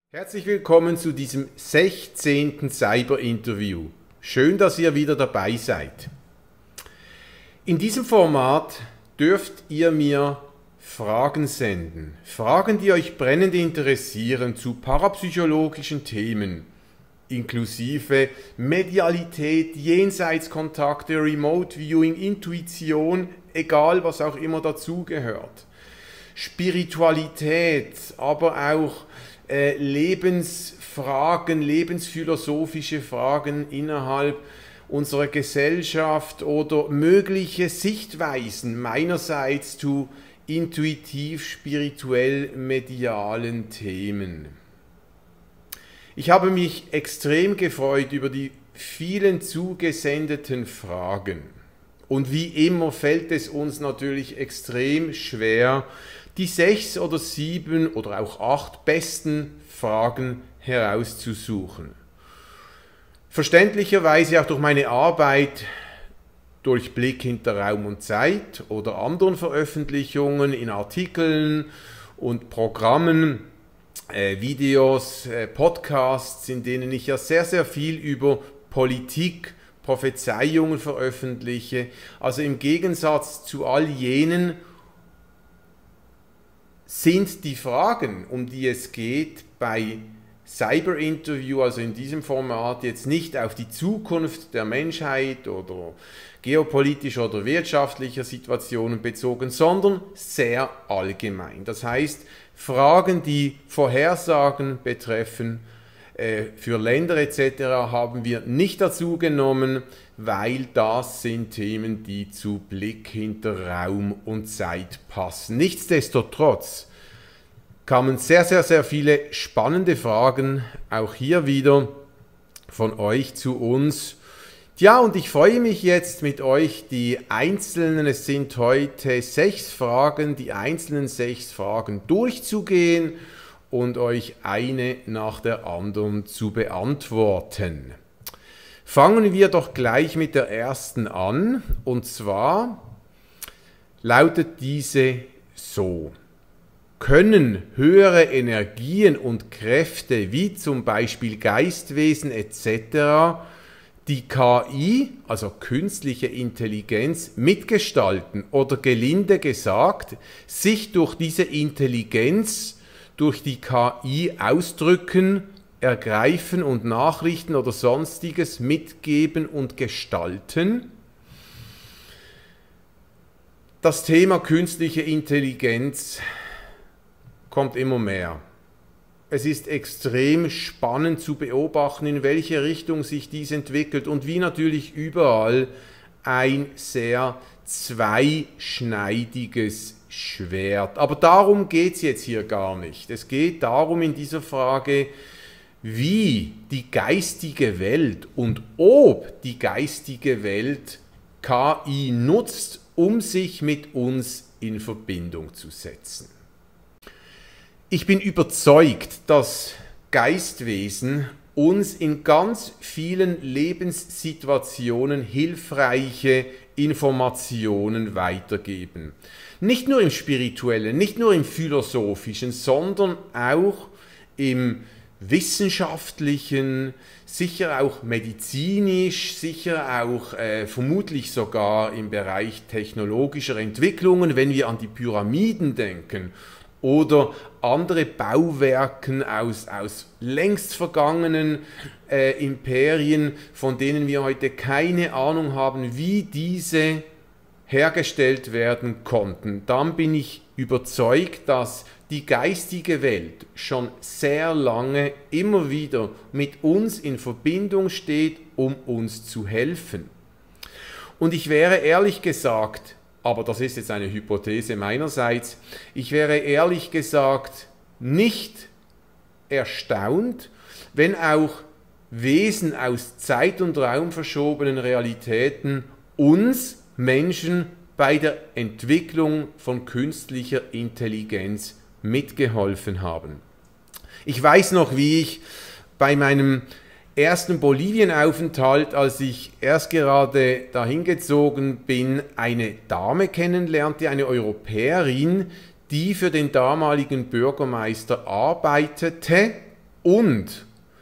Herzlich willkommen zu diesem 16. Cyber-Interview. Schön, dass ihr wieder dabei seid. In diesem Format dürft ihr mir Fragen senden. Fragen, die euch brennend interessieren zu parapsychologischen Themen, inklusive Medialität, Jenseitskontakte, Remote Viewing, Intuition, egal was auch immer dazugehört. Spiritualität, aber auch Lebensfragen, lebensphilosophische Fragen innerhalb unserer Gesellschaft oder mögliche Sichtweisen meinerseits zu intuitiv-spirituell-medialen Themen. Ich habe mich extrem gefreut über die vielen zugesendeten Fragen. Und wie immer fällt es uns natürlich extrem schwer, die 6 oder 7 oder auch 8 besten Fragen herauszusuchen. Verständlicherweise auch durch meine Arbeit, durch Blick hinter Raum und Zeit oder anderen Veröffentlichungen in Artikeln und Programmen, Videos, Podcasts, in denen ich ja sehr, sehr viel über Politik, Prophezeiungen veröffentliche. Also im Gegensatz zu all jenen sind die Fragen, um die es geht bei Cyber-Interview, also in diesem Format, jetzt nicht auf die Zukunft der Menschheit oder geopolitischer oder wirtschaftlicher Situationen bezogen, sondern sehr allgemein. Das heißt, Fragen, die Vorhersagen betreffen, für Länder etc. haben wir nicht dazu genommen, weil das sind Themen, die zu Blick hinter Raum und Zeit passen. Nichtsdestotrotz kamen sehr, sehr, sehr viele spannende Fragen, auch hier wieder von euch zu uns. Ja, und ich freue mich jetzt mit euch die einzelnen, es sind heute 6 Fragen, die einzelnen 6 Fragen durchzugehen und euch eine nach der anderen zu beantworten. Fangen wir doch gleich mit der ersten an, und zwar lautet diese so: Können höhere Energien und Kräfte wie zum Beispiel Geistwesen etc. die KI, also künstliche Intelligenz, mitgestalten oder gelinde gesagt, sich durch diese Intelligenz durch die KI ausdrücken, ergreifen und Nachrichten oder Sonstiges mitgeben und gestalten? Das Thema künstliche Intelligenz kommt immer mehr. Es ist extrem spannend zu beobachten, in welche Richtung sich dies entwickelt und wie natürlich überall ein sehr zweischneidiges Schwert. Aber darum geht es jetzt hier gar nicht. Es geht darum in dieser Frage, wie die geistige Welt und ob die geistige Welt KI nutzt, um sich mit uns in Verbindung zu setzen. Ich bin überzeugt, dass Geistwesen uns in ganz vielen Lebenssituationen hilfreiche Informationen weitergeben. Nicht nur im Spirituellen, nicht nur im Philosophischen, sondern auch im Wissenschaftlichen, sicher auch medizinisch, sicher auch vermutlich sogar im Bereich technologischer Entwicklungen, wenn wir an die Pyramiden denken oder andere Bauwerken aus längst vergangenen Imperien, von denen wir heute keine Ahnung haben, wie diese hergestellt werden konnten. Dann bin ich überzeugt, dass die geistige Welt schon sehr lange immer wieder mit uns in Verbindung steht, um uns zu helfen. Und ich wäre ehrlich gesagt, aber das ist jetzt eine Hypothese meinerseits, ich wäre ehrlich gesagt nicht erstaunt, wenn auch Wesen aus Zeit und Raum verschobenen Realitäten uns Menschen bei der Entwicklung von künstlicher Intelligenz mitgeholfen haben. Ich weiß noch, wie ich bei meinem ersten Bolivienaufenthalt, als ich erst gerade dahin gezogen bin, eine Dame kennenlernte, eine Europäerin, die für den damaligen Bürgermeister arbeitete und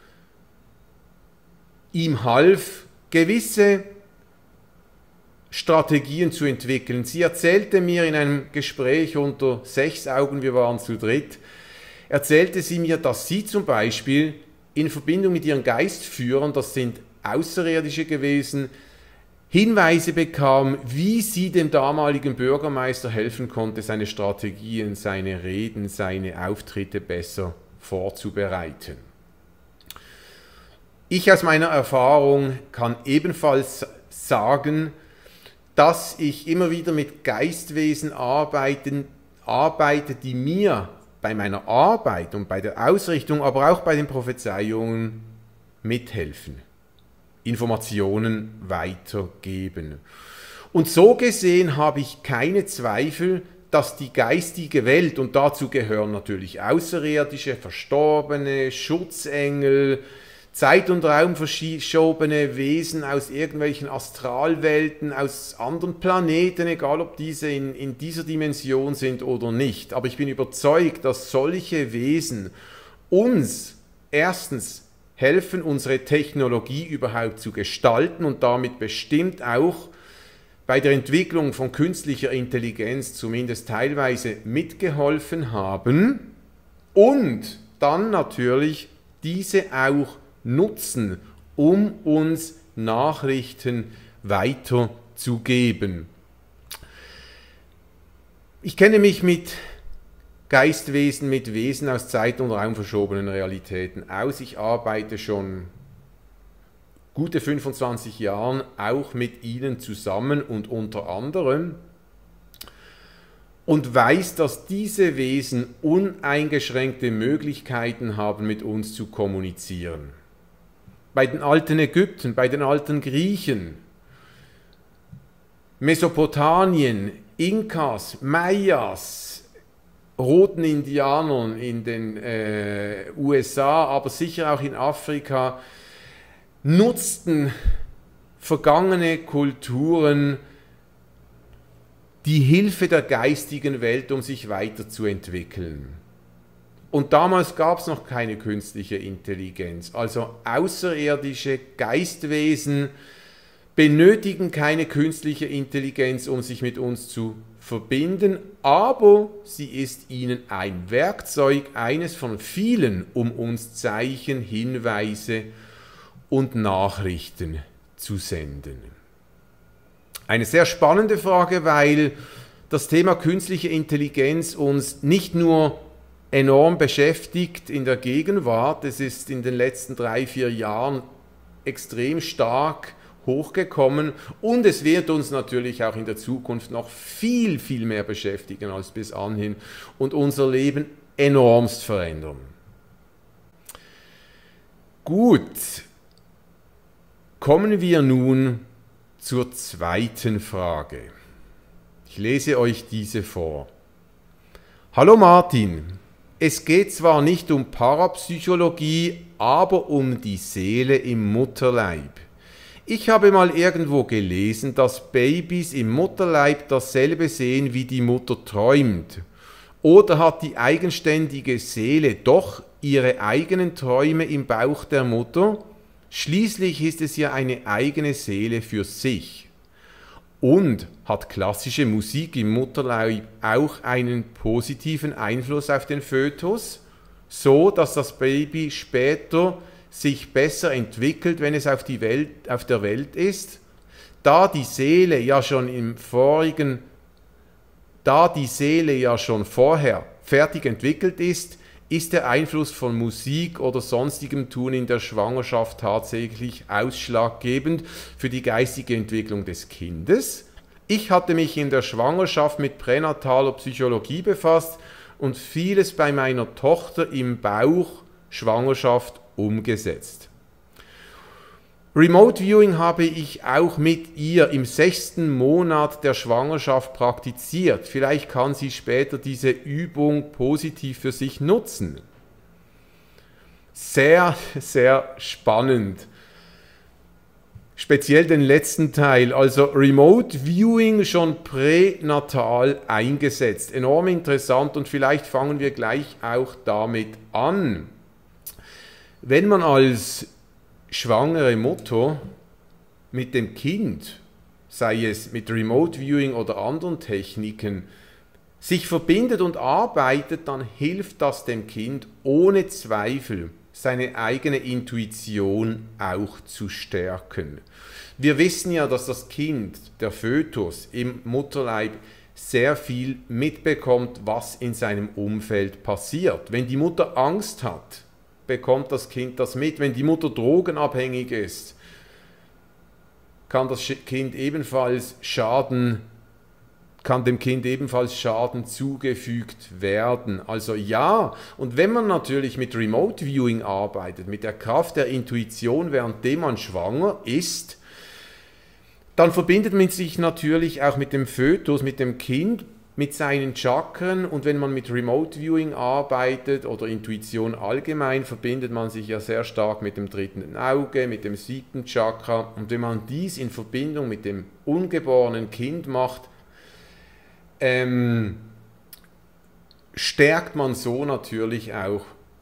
ihm half, gewisse Strategien zu entwickeln. Sie erzählte mir in einem Gespräch unter 6 Augen, wir waren zu dritt, erzählte sie mir, dass sie zum Beispiel in Verbindung mit ihren Geistführern, das sind Außerirdische gewesen, Hinweise bekam, wie sie dem damaligen Bürgermeister helfen konnte, seine Strategien, seine Reden, seine Auftritte besser vorzubereiten. Ich aus meiner Erfahrung kann ebenfalls sagen, dass ich immer wieder mit Geistwesen arbeite, die mir bei meiner Arbeit und bei der Ausrichtung, aber auch bei den Prophezeiungen mithelfen, Informationen weitergeben. Und so gesehen habe ich keine Zweifel, dass die geistige Welt, und dazu gehören natürlich Außerirdische, Verstorbene, Schutzengel, Zeit- und Raum verschobene Wesen aus irgendwelchen Astralwelten, aus anderen Planeten, egal ob diese in dieser Dimension sind oder nicht. Aber ich bin überzeugt, dass solche Wesen uns erstens helfen, unsere Technologie überhaupt zu gestalten und damit bestimmt auch bei der Entwicklung von künstlicher Intelligenz zumindest teilweise mitgeholfen haben und dann natürlich diese auch nutzen, um uns Nachrichten weiterzugeben. Ich kenne mich mit Geistwesen, mit Wesen aus Zeit- und Raum verschobenen Realitäten aus. Ich arbeite schon gute 25 Jahren auch mit ihnen zusammen und unter anderem und weiß, dass diese Wesen uneingeschränkte Möglichkeiten haben, mit uns zu kommunizieren. Bei den alten Ägypten, bei den alten Griechen, Mesopotamien, Inkas, Mayas, roten Indianern in den USA, aber sicher auch in Afrika, nutzten vergangene Kulturen die Hilfe der geistigen Welt, um sich weiterzuentwickeln. Und damals gab es noch keine künstliche Intelligenz. Also außerirdische Geistwesen benötigen keine künstliche Intelligenz, um sich mit uns zu verbinden, aber sie ist ihnen ein Werkzeug, eines von vielen, um uns Zeichen, Hinweise und Nachrichten zu senden. Eine sehr spannende Frage, weil das Thema künstliche Intelligenz uns nicht nur enorm beschäftigt in der Gegenwart, es ist in den letzten 3-4 Jahren extrem stark hochgekommen und es wird uns natürlich auch in der Zukunft noch viel, viel mehr beschäftigen als bis anhin und unser Leben enormst verändern. Gut, kommen wir nun zur zweiten Frage. Ich lese euch diese vor. Hallo Martin, es geht zwar nicht um Parapsychologie, aber um die Seele im Mutterleib. Ich habe mal irgendwo gelesen, dass Babys im Mutterleib dasselbe sehen, wie die Mutter träumt. Oder hat die eigenständige Seele doch ihre eigenen Träume im Bauch der Mutter? Schließlich ist es ja eine eigene Seele für sich. Und hat klassische Musik im Mutterleib auch einen positiven Einfluss auf den Fötus, so dass das Baby später sich besser entwickelt, wenn es auf der Welt ist, da die Seele ja schon vorher fertig entwickelt ist der Einfluss von Musik oder sonstigem Tun in der Schwangerschaft tatsächlich ausschlaggebend für die geistige Entwicklung des Kindes? Ich hatte mich in der Schwangerschaft mit pränataler Psychologie befasst und vieles bei meiner Tochter im Bauch Schwangerschaft umgesetzt. Remote Viewing habe ich auch mit ihr im 6. Monat der Schwangerschaft praktiziert. Vielleicht kann sie später diese Übung positiv für sich nutzen. Sehr, sehr spannend. Speziell den letzten Teil, also Remote Viewing schon pränatal eingesetzt. Enorm interessant und vielleicht fangen wir gleich auch damit an. wenn man als schwangere Mutter mit dem Kind, sei es mit Remote Viewing oder anderen Techniken, sich verbindet und arbeitet, dann hilft das dem Kind ohne Zweifel, seine eigene Intuition auch zu stärken. Wir wissen ja, dass das Kind, der Fötus im Mutterleib, sehr viel mitbekommt, was in seinem Umfeld passiert. Wenn die Mutter Angst hat, bekommt das Kind das mit. Wenn die Mutter drogenabhängig ist, kann dem Kind ebenfalls Schaden zugefügt werden. Also ja, und wenn man natürlich mit Remote Viewing arbeitet, mit der Kraft der Intuition, währenddem man schwanger ist, dann verbindet man sich natürlich auch mit dem Fötus, mit dem Kind, mit seinen Chakren, und wenn man mit Remote Viewing arbeitet oder Intuition allgemein, verbindet man sich ja sehr stark mit dem dritten Auge, mit dem 7. Chakra, und wenn man dies in Verbindung mit dem ungeborenen Kind macht, stärkt man so natürlich auch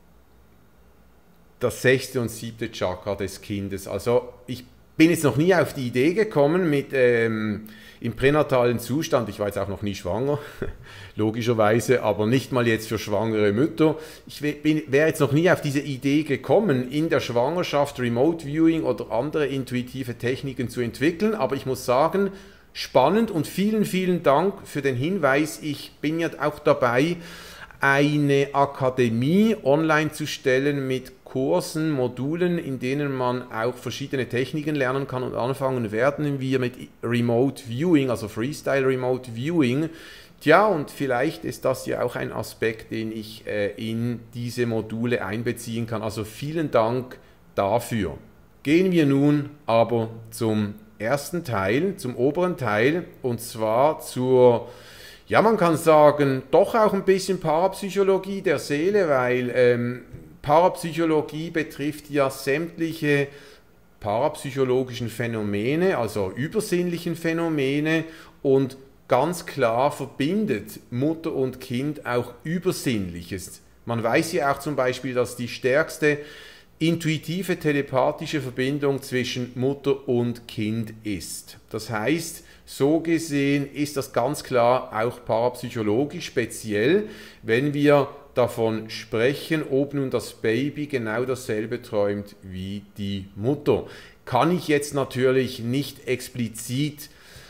das 6. und 7. Chakra des Kindes. Also ich bin jetzt noch nie auf die Idee gekommen, im pränatalen Zustand, ich war jetzt auch noch nie schwanger, logischerweise, aber nicht mal jetzt für schwangere Mütter, wäre jetzt noch nie auf diese Idee gekommen, in der Schwangerschaft Remote Viewing oder andere intuitive Techniken zu entwickeln, aber ich muss sagen, spannend, und vielen, vielen Dank für den Hinweis. Ich bin ja auch dabei, eine Akademie online zu stellen mit Kursen, Modulen, in denen man auch verschiedene Techniken lernen kann, und anfangen werden wir mit Remote Viewing, also Freestyle Remote Viewing. Tja, und vielleicht ist das ja auch ein Aspekt, den ich in diese Module einbeziehen kann. Also vielen Dank dafür. Gehen wir nun aber zum ersten Teil, zum oberen Teil, und zwar zur, ja, man kann sagen, doch auch ein bisschen Parapsychologie der Seele, weil Parapsychologie betrifft ja sämtliche parapsychologischen Phänomene, also übersinnlichen Phänomene, und ganz klar verbindet Mutter und Kind auch Übersinnliches. Man weiß ja auch zum Beispiel, dass die stärkste intuitive telepathische Verbindung zwischen Mutter und Kind ist. Das heißt, so gesehen ist das ganz klar auch parapsychologisch speziell, wenn wir davon sprechen, ob nun das Baby genau dasselbe träumt wie die Mutter. Kann ich jetzt natürlich nicht explizit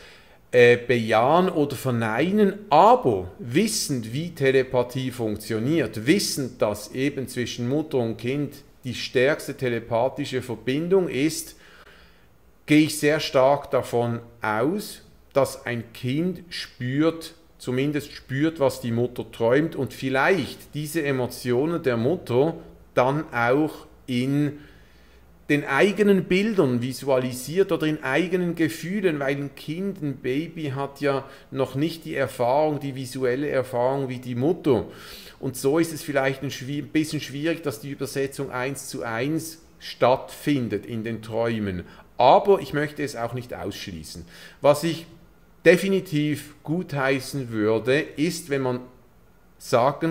bejahen oder verneinen, aber wissend, wie Telepathie funktioniert, wissend, dass eben zwischen Mutter und Kind die stärkste telepathische Verbindung ist, gehe ich sehr stark davon aus, dass ein Kind zumindest spürt, was die Mutter träumt, und vielleicht diese Emotionen der Mutter dann auch in den eigenen Bildern visualisiert oder in eigenen Gefühlen, weil ein Kind, ein Baby hat ja noch nicht die Erfahrung, die visuelle Erfahrung wie die Mutter. Und so ist es vielleicht ein bisschen schwierig, dass die Übersetzung 1:1 stattfindet in den Träumen. Aber ich möchte es auch nicht ausschließen. Was ich definitiv gutheißen würde, ist, wenn man sagt,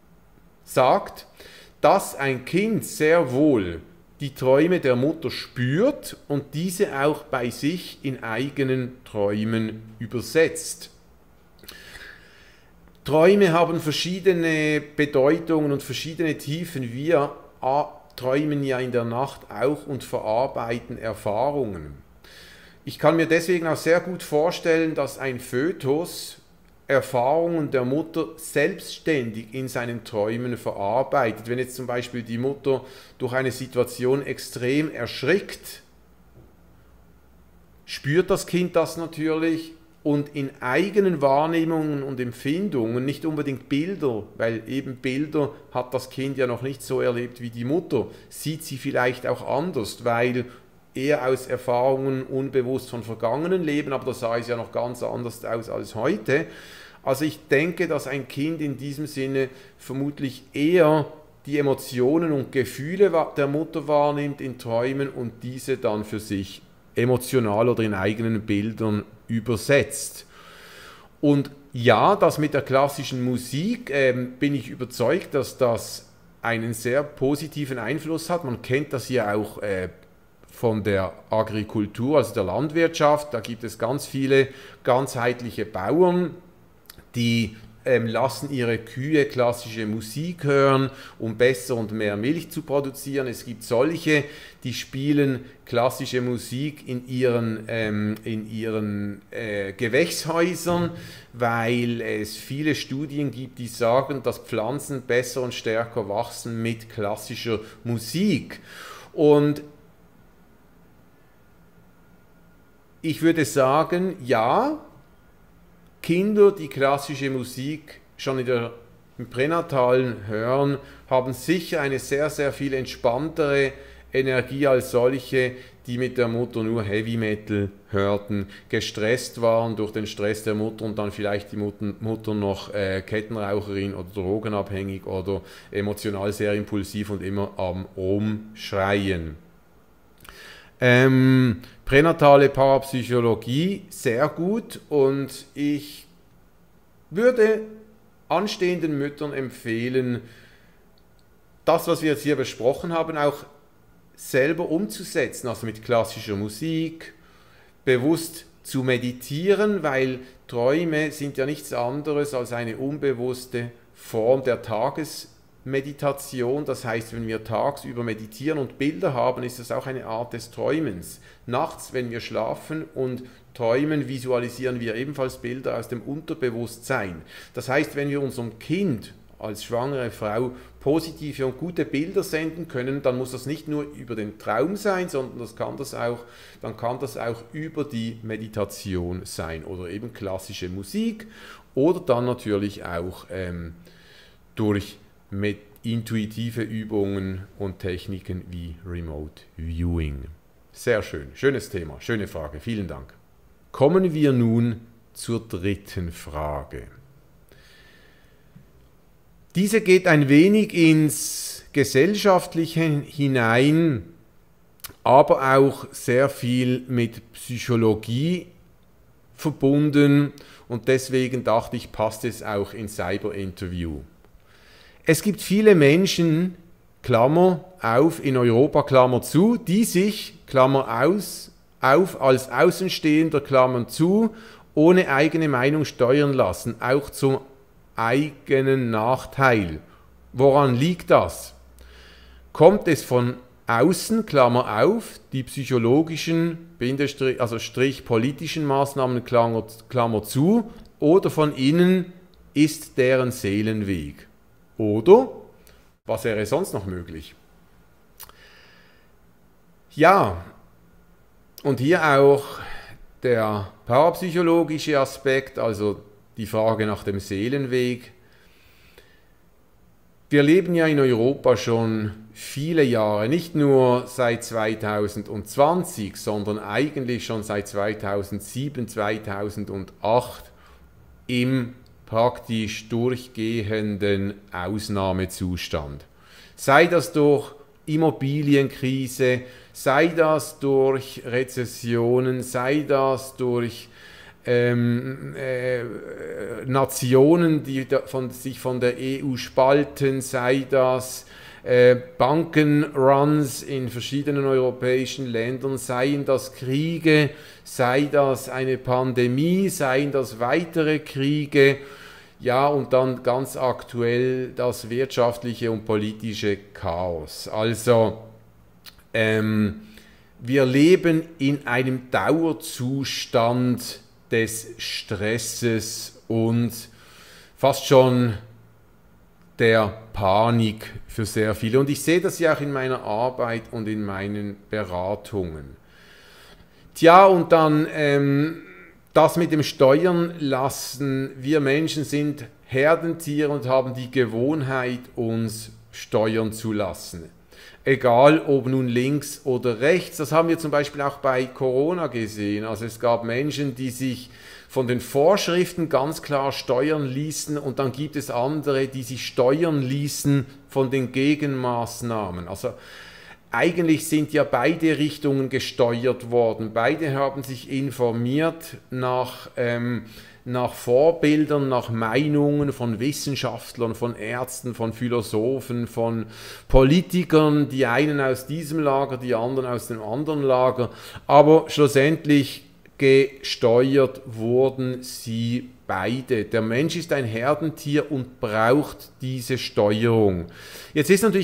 dass ein Kind sehr wohl die Träume der Mutter spürt und diese auch bei sich in eigenen Träumen übersetzt. Träume haben verschiedene Bedeutungen und verschiedene Tiefen. Wir träumen ja in der Nacht auch und verarbeiten Erfahrungen. Ich kann mir deswegen auch sehr gut vorstellen, dass ein Fötus Erfahrungen der Mutter selbstständig in seinen Träumen verarbeitet. Wenn jetzt zum Beispiel die Mutter durch eine Situation extrem erschrickt, spürt das Kind das natürlich, und in eigenen Wahrnehmungen und Empfindungen, nicht unbedingt Bilder, weil eben Bilder hat das Kind ja noch nicht so erlebt wie die Mutter, sieht sie vielleicht auch anders, weil eher aus Erfahrungen unbewusst von vergangenen Leben, aber da sah es ja noch ganz anders aus als heute. Also ich denke, dass ein Kind in diesem Sinne vermutlich eher die Emotionen und Gefühle der Mutter wahrnimmt in Träumen und diese dann für sich emotional oder in eigenen Bildern übersetzt. Und ja, das mit der klassischen Musik bin ich überzeugt, dass das einen sehr positiven Einfluss hat. Man kennt das ja auch von der Agrikultur, also der Landwirtschaft. Da gibt es ganz viele ganzheitliche Bauern, die lassen ihre Kühe klassische Musik hören, um besser und mehr Milch zu produzieren. Es gibt solche, die spielen klassische Musik in ihren Gewächshäusern, weil es viele Studien gibt, die sagen, dass Pflanzen besser und stärker wachsen mit klassischer Musik. Und ich würde sagen, ja, Kinder, die klassische Musik schon im Pränatalen hören, haben sicher eine sehr, sehr viel entspanntere Energie als solche, die mit der Mutter nur Heavy Metal hörten, gestresst waren durch den Stress der Mutter und dann vielleicht die Mutter noch Kettenraucherin oder drogenabhängig oder emotional sehr impulsiv und immer am Rumschreien. Pränatale Parapsychologie, sehr gut, und ich würde anstehenden Müttern empfehlen, das, was wir jetzt hier besprochen haben, auch selber umzusetzen, also mit klassischer Musik, bewusst zu meditieren, weil Träume sind ja nichts anderes als eine unbewusste Form der Tagesmeditation. Das heißt, wenn wir tagsüber meditieren und Bilder haben, ist das auch eine Art des Träumens. Nachts, wenn wir schlafen und träumen, visualisieren wir ebenfalls Bilder aus dem Unterbewusstsein. Das heißt, wenn wir unserem Kind als schwangere Frau positive und gute Bilder senden können, dann muss das nicht nur über den Traum sein, sondern dann kann das auch über die Meditation sein oder eben klassische Musik oder dann natürlich auch durch intuitive Übungen und Techniken wie Remote Viewing. Sehr schön, schönes Thema, schöne Frage, vielen Dank. Kommen wir nun zur dritten Frage. Diese geht ein wenig ins Gesellschaftliche hinein, aber auch sehr viel mit Psychologie verbunden, und deswegen dachte ich, passt es auch ins Cyber-Interview. Es gibt viele Menschen, Klammer auf, in Europa, Klammer zu, die sich, Klammer auf, als Außenstehender, Klammern zu, ohne eigene Meinung steuern lassen, auch zum eigenen Nachteil. Woran liegt das? Kommt es von außen, Klammer auf, die psychologischen, politischen Maßnahmen, Klammer zu, oder von innen ist deren Seelenweg? Oder, was wäre sonst noch möglich? Ja, und hier auch der parapsychologische Aspekt, also die Frage nach dem Seelenweg. Wir leben ja in Europa schon viele Jahre, nicht nur seit 2020, sondern eigentlich schon seit 2007, 2008 im praktisch durchgehenden Ausnahmezustand. Sei das durch Immobilienkrise, sei das durch Rezessionen, sei das durch Nationen, die sich von der EU spalten, sei das Bankenruns in verschiedenen europäischen Ländern, seien das Kriege, sei das eine Pandemie, seien das weitere Kriege, ja, und dann ganz aktuell das wirtschaftliche und politische Chaos. Also wir leben in einem Dauerzustand des Stresses und fast schon der Panik für sehr viele. Und ich sehe das ja auch in meiner Arbeit und in meinen Beratungen. Tja, und dann das mit dem Steuern lassen. Wir Menschen sind Herdentiere und haben die Gewohnheit, uns steuern zu lassen. Egal ob nun links oder rechts, das haben wir zum Beispiel auch bei Corona gesehen. Also es gab Menschen, die sich von den Vorschriften ganz klar steuern ließen, und dann gibt es andere, die sich steuern ließen von den Gegenmaßnahmen. Also eigentlich sind ja beide Richtungen gesteuert worden. Beide haben sich informiert nach Vorbildern, nach Meinungen von Wissenschaftlern, von Ärzten, von Philosophen, von Politikern, die einen aus diesem Lager, die anderen aus dem anderen Lager, aber schlussendlich gesteuert wurden sie beide. Der Mensch ist ein Herdentier und braucht diese Steuerung. Jetzt ist natürlich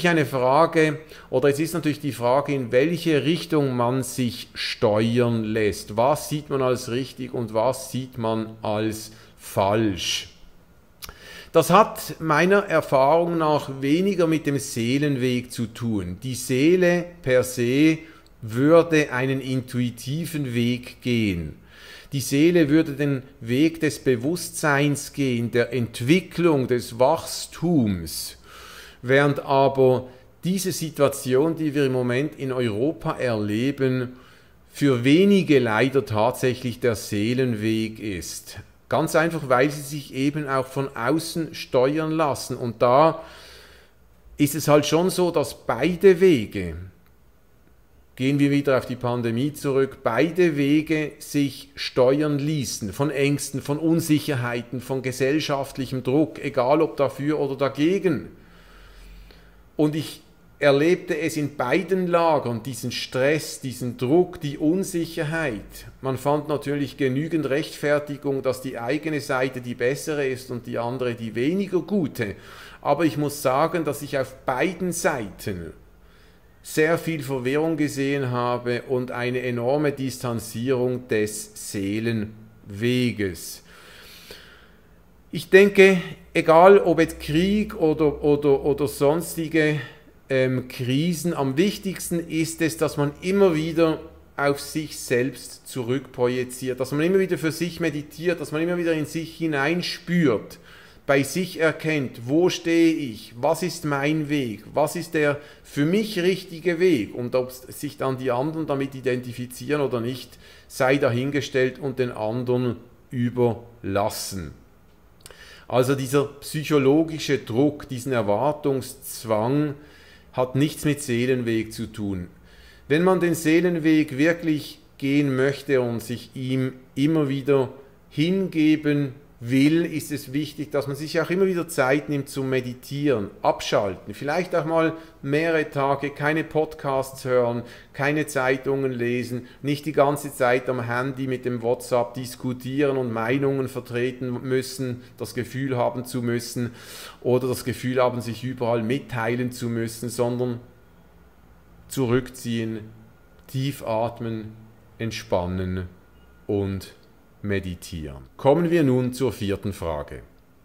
die Frage, in welche Richtung man sich steuern lässt. Was sieht man als richtig und was sieht man als falsch? Das hat meiner Erfahrung nach weniger mit dem Seelenweg zu tun. Die Seele per se würde einen intuitiven Weg gehen. Die Seele würde den Weg des Bewusstseins gehen, der Entwicklung, des Wachstums, während aber diese Situation, die wir im Moment in Europa erleben, für wenige leider tatsächlich der Seelenweg ist. Ganz einfach, weil sie sich eben auch von außen steuern lassen. Und da ist es halt schon so, dass beide Wege, gehen wir wieder auf die Pandemie zurück, beide Wege sich steuern ließen von Ängsten, von Unsicherheiten, von gesellschaftlichem Druck, egal ob dafür oder dagegen. Und ich erlebte es in beiden Lagern, diesen Stress, diesen Druck, die Unsicherheit. Man fand natürlich genügend Rechtfertigung, dass die eigene Seite die bessere ist und die andere die weniger gute. Aber ich muss sagen, dass ich auf beiden Seiten sehr viel Verwirrung gesehen habe und eine enorme Distanzierung des Seelenweges. Ich denke, egal ob jetzt Krieg oder sonstige Krisen, am wichtigsten ist es, dass man immer wieder auf sich selbst zurückprojiziert, dass man immer wieder für sich meditiert, dass man immer wieder in sich hineinspürt, bei sich erkennt, wo stehe ich, was ist mein Weg, was ist der für mich richtige Weg, und ob sich dann die anderen damit identifizieren oder nicht, sei dahingestellt und den anderen überlassen. Also dieser psychologische Druck, diesen Erwartungszwang hat nichts mit Seelenweg zu tun. Wenn man den Seelenweg wirklich gehen möchte und sich ihm immer wieder hingeben will, ist es wichtig, dass man sich auch immer wieder Zeit nimmt zum Meditieren, abschalten, vielleicht auch mal mehrere Tage keine Podcasts hören, keine Zeitungen lesen, nicht die ganze Zeit am Handy mit dem WhatsApp diskutieren und Meinungen vertreten müssen, das Gefühl haben zu müssen oder das Gefühl haben, sich überall mitteilen zu müssen, sondern zurückziehen, tief atmen, entspannen und meditieren. Kommen wir nun zur vierten Frage.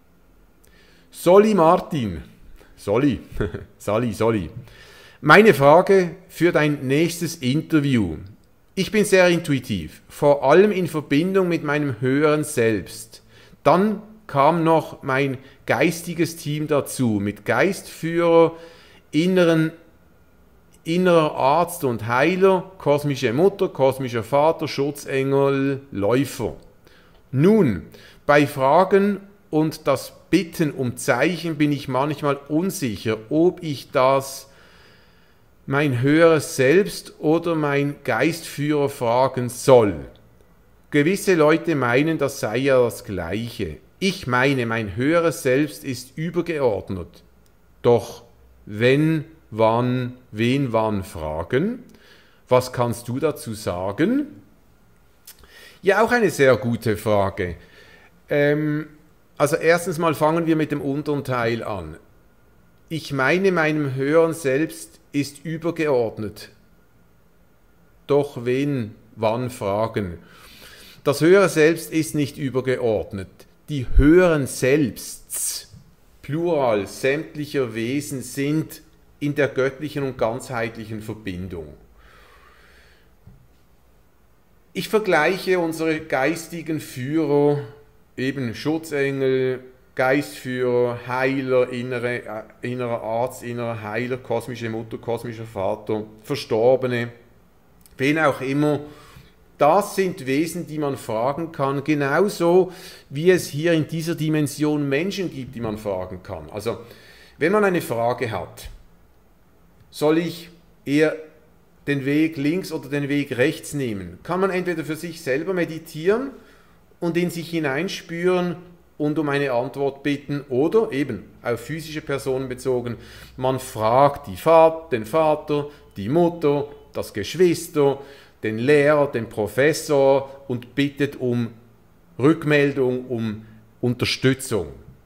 Solly Martin, Solly. Meine Frage für dein nächstes Interview. Ich bin sehr intuitiv, vor allem in Verbindung mit meinem höheren Selbst. Dann kam noch mein geistiges Team dazu, mit Geistführer, innerer Arzt und Heiler, kosmische Mutter, kosmischer Vater, Schutzengel, Läufer. Nun, bei Fragen und das Bitten um Zeichen bin ich manchmal unsicher, ob ich das mein höheres Selbst oder mein Geistführer fragen soll. Gewisse Leute meinen, das sei ja das Gleiche. Ich meine, mein höheres Selbst ist übergeordnet. Doch wen wann fragen? Was kannst du dazu sagen? Ja, auch eine sehr gute Frage. Also erstens mal fangen wir mit dem unteren Teil an. Ich meine, meinem höheren Selbst ist übergeordnet. Doch wen wann fragen? Das höhere Selbst ist nicht übergeordnet. Die höheren Selbsts, Plural, sämtlicher Wesen sind in der göttlichen und ganzheitlichen Verbindung. Ich vergleiche unsere geistigen Führer, eben Schutzengel, Geistführer, Heiler, innerer Arzt, innerer Heiler, kosmische Mutter, kosmischer Vater, Verstorbene, wen auch immer. Das sind Wesen, die man fragen kann, genauso wie es hier in dieser Dimension Menschen gibt, die man fragen kann. Also, wenn man eine Frage hat, soll ich eher den Weg links oder den Weg rechts nehmen. Kann man entweder für sich selber meditieren und in sich hineinspüren und um eine Antwort bitten oder eben auf physische Personen bezogen, man fragt den Vater, die Mutter, das Geschwister, den Lehrer, den Professor und bittet um Rückmeldung, um Unterstützung.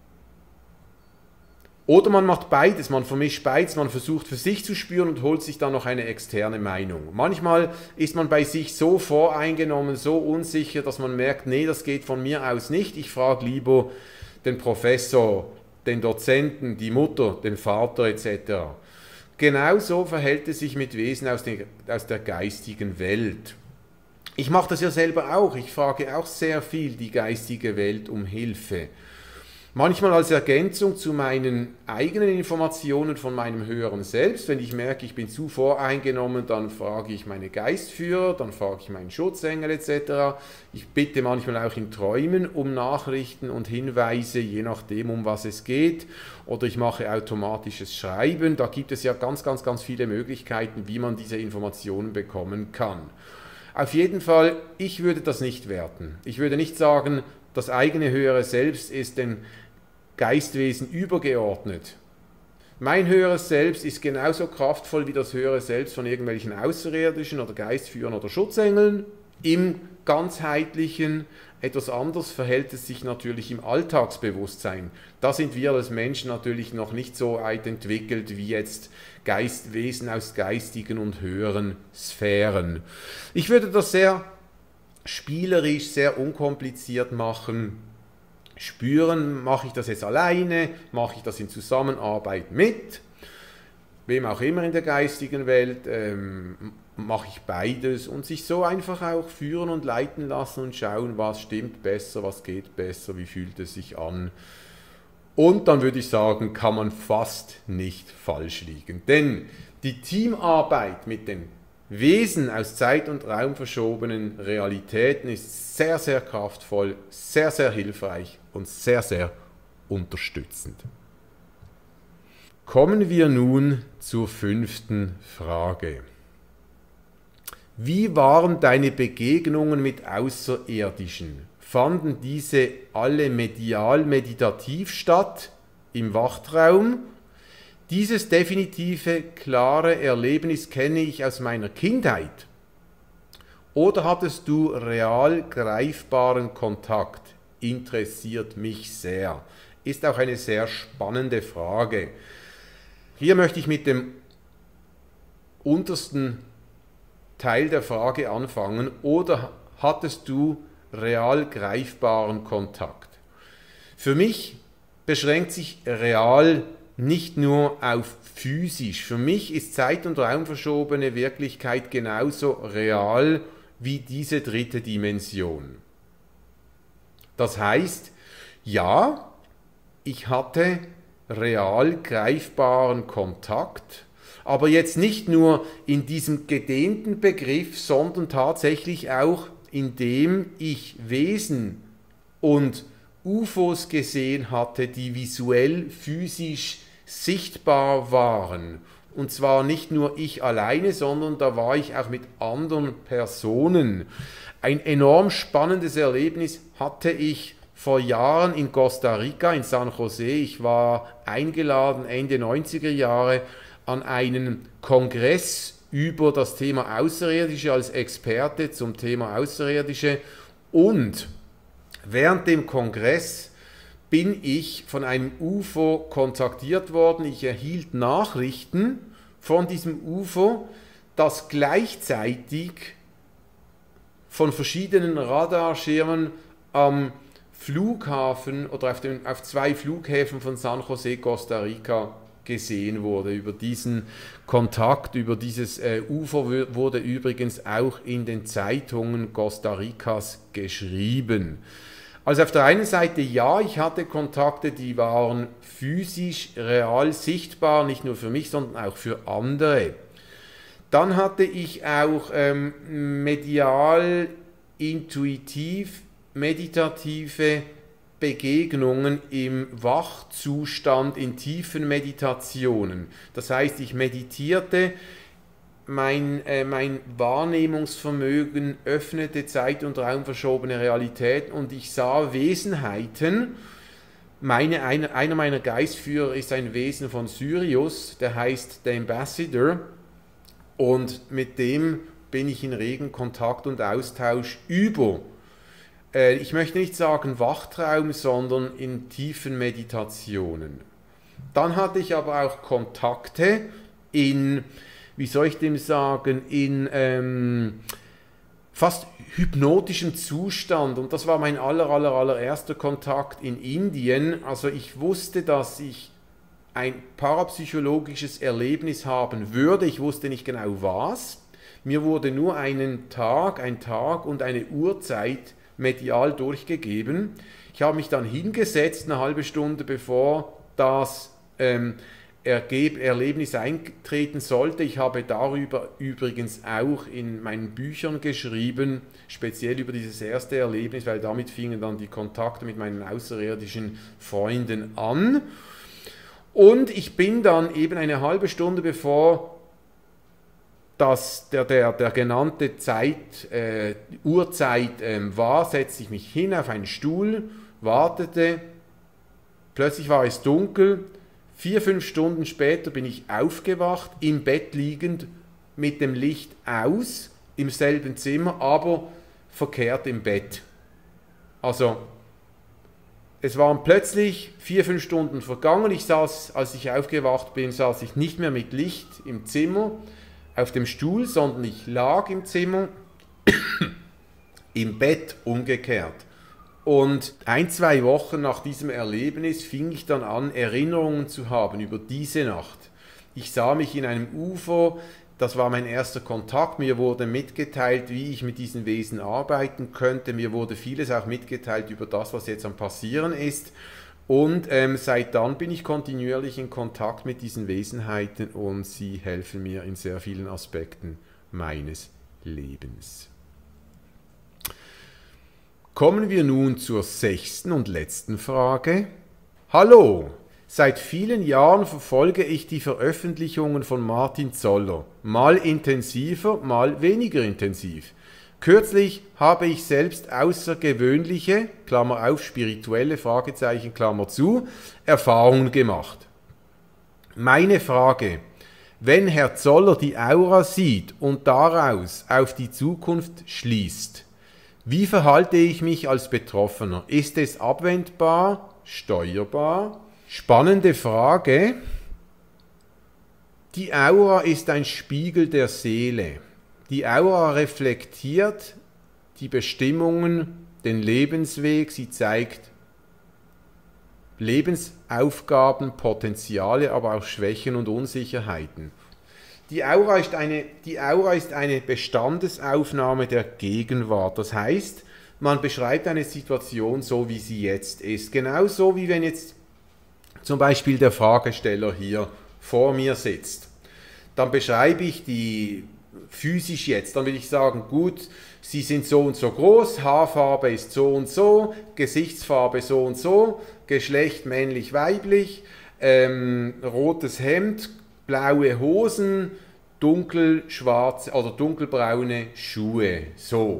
Oder man macht beides, man vermischt beides, man versucht für sich zu spüren und holt sich dann noch eine externe Meinung. Manchmal ist man bei sich so voreingenommen, so unsicher, dass man merkt, nee, das geht von mir aus nicht. Ich frage lieber den Professor, den Dozenten, die Mutter, den Vater etc. Genauso verhält es sich mit Wesen aus der geistigen Welt. Ich mache das ja selber auch, ich frage auch sehr viel die geistige Welt um Hilfe. Manchmal als Ergänzung zu meinen eigenen Informationen von meinem höheren Selbst. Wenn ich merke, ich bin zu voreingenommen, dann frage ich meine Geistführer, dann frage ich meinen Schutzengel etc. Ich bitte manchmal auch in Träumen um Nachrichten und Hinweise, je nachdem, um was es geht. Oder ich mache automatisches Schreiben. Da gibt es ja ganz viele Möglichkeiten, wie man diese Informationen bekommen kann. Auf jeden Fall, ich würde das nicht werten. Ich würde nicht sagen, das eigene höhere Selbst ist den Geistwesen übergeordnet. Mein höheres Selbst ist genauso kraftvoll wie das höhere Selbst von irgendwelchen Außerirdischen oder Geistführern oder Schutzengeln. Im ganzheitlichen, etwas anders verhält es sich natürlich im Alltagsbewusstsein. Da sind wir als Menschen natürlich noch nicht so weit entwickelt wie jetzt Wesen aus geistigen und höheren Sphären. Ich würde das sehr spielerisch, sehr unkompliziert machen. Spüren, mache ich das jetzt alleine, mache ich das in Zusammenarbeit mit, wem auch immer in der geistigen Welt, mache ich beides und sich so einfach auch führen und leiten lassen und schauen, was stimmt besser, was geht besser, wie fühlt es sich an. Und dann würde ich sagen, kann man fast nicht falsch liegen. Denn die Teamarbeit mit den Wesen aus Zeit und Raum verschobenen Realitäten ist sehr kraftvoll, sehr hilfreich und sehr unterstützend. Kommen wir nun zur 5. Frage. Wie waren deine Begegnungen mit Außerirdischen? Fanden diese alle medial-meditativ statt, im Wachtraum? Dieses definitive, klare Erlebnis kenne ich aus meiner Kindheit. Oder hattest du real greifbaren Kontakt? Interessiert mich sehr. Ist auch eine sehr spannende Frage. Hier möchte ich mit dem untersten Teil der Frage anfangen. Oder hattest du real greifbaren Kontakt? Für mich beschränkt sich real nicht nur auf physisch. Für mich ist zeit- und raumverschobene Wirklichkeit genauso real wie diese 3. Dimension. Das heißt, ja, ich hatte real greifbaren Kontakt, aber jetzt nicht nur in diesem gedehnten Begriff, sondern tatsächlich auch, indem ich Wesen und UFOs gesehen hatte, die visuell, physisch sichtbar waren. Und zwar nicht nur ich alleine, sondern da war ich auch mit anderen Personen. Ein enorm spannendes Erlebnis hatte ich vor Jahren in Costa Rica, in San Jose. Ich war eingeladen Ende 90er Jahre an einen Kongress über das Thema Außerirdische als Experte zum Thema Außerirdische. Und während dem Kongress bin ich von einem UFO kontaktiert worden. Ich erhielt Nachrichten von diesem UFO, das gleichzeitig von verschiedenen Radarschirmen am Flughafen oder auf 2 Flughäfen von San Jose, Costa Rica gesehen wurde. Über diesen Kontakt, über dieses UFO wurde übrigens auch in den Zeitungen Costa Ricas geschrieben. Also auf der einen Seite ja, ich hatte Kontakte, die waren physisch, real sichtbar, nicht nur für mich, sondern auch für andere. Dann hatte ich auch medial, intuitiv, meditative Begegnungen im Wachzustand, in tiefen Meditationen. Das heißt, ich meditierte mein Wahrnehmungsvermögen öffnete zeit- und raumverschobene Realitäten und ich sah Wesenheiten. Einer meiner Geistführer ist ein Wesen von Sirius, der heißt The Ambassador, und mit dem bin ich in regen Kontakt und Austausch über, ich möchte nicht sagen Wachtraum, sondern in tiefen Meditationen. Dann hatte ich aber auch Kontakte in, wie soll ich dem sagen, in fast hypnotischem Zustand, und das war mein allererster Kontakt in Indien. Also ich wusste, dass ich ein parapsychologisches Erlebnis haben würde, ich wusste nicht genau was. Mir wurde nur ein Tag und eine Uhrzeit medial durchgegeben. Ich habe mich dann hingesetzt, eine halbe Stunde bevor das Erlebnis eintreten sollte. Ich habe darüber übrigens auch in meinen Büchern geschrieben, speziell über dieses erste Erlebnis, weil damit fingen dann die Kontakte mit meinen außerirdischen Freunden an. Und ich bin dann eben eine halbe Stunde bevor der genannte Uhrzeit war, setzte ich mich hin auf einen Stuhl, wartete, plötzlich war es dunkel, 4-5 Stunden später bin ich aufgewacht, im Bett liegend, mit dem Licht aus, im selben Zimmer, aber verkehrt im Bett. Also, es waren plötzlich 4-5 Stunden vergangen, als ich aufgewacht bin, saß ich nicht mehr mit Licht im Zimmer, auf dem Stuhl, sondern ich lag im Zimmer, im Bett umgekehrt. Und 1-2 Wochen nach diesem Erlebnis fing ich dann an, Erinnerungen zu haben über diese Nacht. Ich sah mich in einem UFO, das war mein erster Kontakt, mir wurde mitgeteilt, wie ich mit diesen Wesen arbeiten könnte, mir wurde vieles auch mitgeteilt über das, was jetzt am Passieren ist. Und seit dann bin ich kontinuierlich in Kontakt mit diesen Wesenheiten und sie helfen mir in sehr vielen Aspekten meines Lebens. Kommen wir nun zur 6. und letzten Frage. Hallo, seit vielen Jahren verfolge ich die Veröffentlichungen von Martin Zoller, mal intensiver, mal weniger intensiv. Kürzlich habe ich selbst außergewöhnliche, Klammer auf, spirituelle, Fragezeichen, Klammer zu, Erfahrungen gemacht. Meine Frage: Wenn Herr Zoller die Aura sieht und daraus auf die Zukunft schließt, wie verhalte ich mich als Betroffener? Ist es abwendbar, steuerbar? Spannende Frage. Die Aura ist ein Spiegel der Seele. Die Aura reflektiert die Bestimmungen, den Lebensweg, sie zeigt Lebensaufgaben, Potenziale, aber auch Schwächen und Unsicherheiten. Die Aura ist eine Bestandesaufnahme der Gegenwart. Das heißt, man beschreibt eine Situation so, wie sie jetzt ist. Genauso wie wenn jetzt zum Beispiel der Fragesteller hier vor mir sitzt. Dann beschreibe ich die physisch jetzt, dann will ich sagen, gut, sie sind so und so groß, Haarfarbe ist so und so, Gesichtsfarbe so und so, Geschlecht männlich, weiblich, rotes Hemd, blaue Hosen, dunkelschwarze oder dunkelbraune Schuhe, so.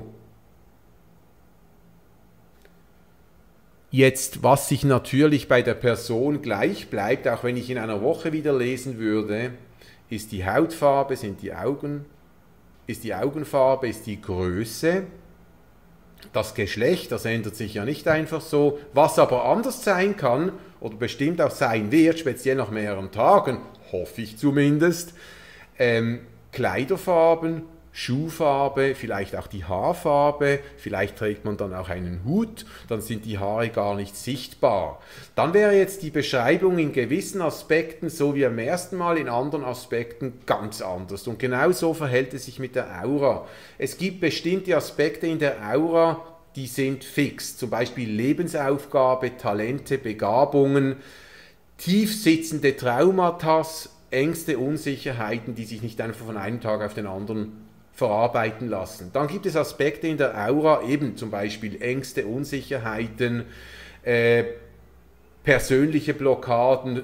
Jetzt, was sich natürlich bei der Person gleich bleibt, auch wenn ich in einer Woche wieder lesen würde, ist die Hautfarbe, sind die Augen, ist die Augenfarbe, ist die Größe, das Geschlecht, das ändert sich ja nicht einfach so. Was aber anders sein kann oder bestimmt auch sein wird, speziell nach mehreren Tagen, hoffe ich zumindest, Kleiderfarben, Schuhfarbe, vielleicht auch die Haarfarbe, vielleicht trägt man dann auch einen Hut, dann sind die Haare gar nicht sichtbar. Dann wäre jetzt die Beschreibung in gewissen Aspekten so wie am ersten Mal, in anderen Aspekten ganz anders. Und genau so verhält es sich mit der Aura. Es gibt bestimmte Aspekte in der Aura, die sind fix, zum Beispiel Lebensaufgabe, Talente, Begabungen, tiefsitzende Traumata, Ängste, Unsicherheiten, die sich nicht einfach von einem Tag auf den anderen verarbeiten lassen. Dann gibt es Aspekte in der Aura, eben zum Beispiel Ängste, Unsicherheiten, persönliche Blockaden,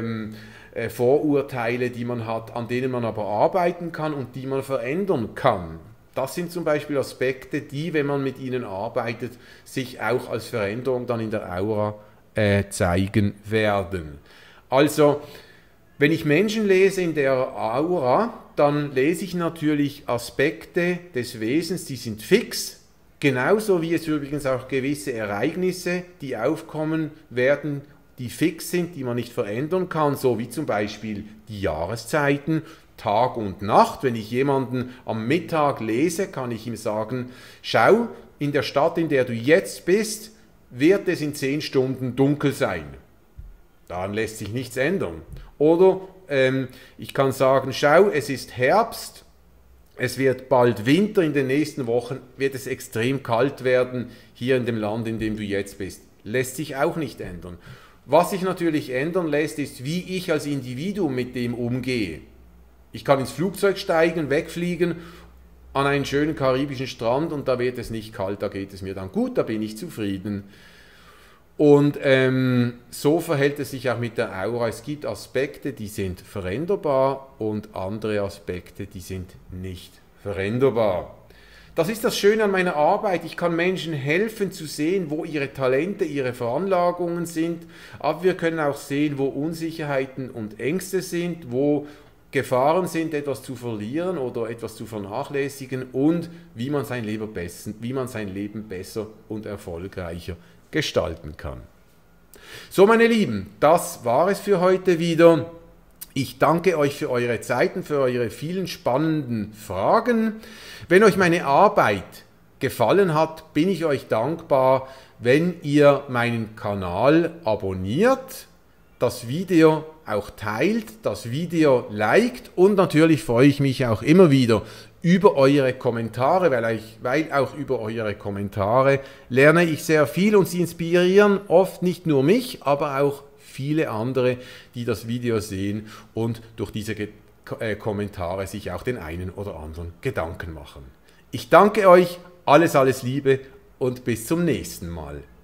Vorurteile, die man hat, an denen man aber arbeiten kann und die man verändern kann. Das sind zum Beispiel Aspekte, die, wenn man mit ihnen arbeitet, sich auch als Veränderung dann in der Aura zeigen werden. Also, wenn ich Menschen lese in der Aura, dann lese ich natürlich Aspekte des Wesens, die sind fix, genauso wie es übrigens auch gewisse Ereignisse, die aufkommen werden, die fix sind, die man nicht verändern kann, so wie zum Beispiel die Jahreszeiten, Tag und Nacht. Wenn ich jemanden am Mittag lese, kann ich ihm sagen, schau, in der Stadt, in der du jetzt bist, wird es in 10 Stunden dunkel sein. Daran lässt sich nichts ändern. Oder ich kann sagen, schau, es ist Herbst, es wird bald Winter, in den nächsten Wochen wird es extrem kalt werden, hier in dem Land, in dem du jetzt bist. Lässt sich auch nicht ändern. Was sich natürlich ändern lässt, ist, wie ich als Individuum mit dem umgehe. Ich kann ins Flugzeug steigen, wegfliegen, an einen schönen karibischen Strand und da wird es nicht kalt, da geht es mir dann gut, da bin ich zufrieden. Und so verhält es sich auch mit der Aura. Es gibt Aspekte, die sind veränderbar und andere Aspekte, die sind nicht veränderbar. Das ist das Schöne an meiner Arbeit. Ich kann Menschen helfen zu sehen, wo ihre Talente, ihre Veranlagungen sind. Aber wir können auch sehen, wo Unsicherheiten und Ängste sind, wo Gefahren sind, etwas zu verlieren oder etwas zu vernachlässigen und wie man sein Leben besser und erfolgreicher gestalten kann. So, meine Lieben, das war es für heute wieder. Ich danke euch für eure Zeiten, für eure vielen spannenden Fragen. Wenn euch meine Arbeit gefallen hat, bin ich euch dankbar, wenn ihr meinen Kanal abonniert, das Video auch teilt, das Video liked und natürlich freue ich mich auch immer wieder über eure Kommentare, weil auch über eure Kommentare lerne ich sehr viel und sie inspirieren oft nicht nur mich, aber auch viele andere, die das Video sehen und durch diese Kommentare sich auch den einen oder anderen Gedanken machen. Ich danke euch, alles Liebe und bis zum nächsten Mal.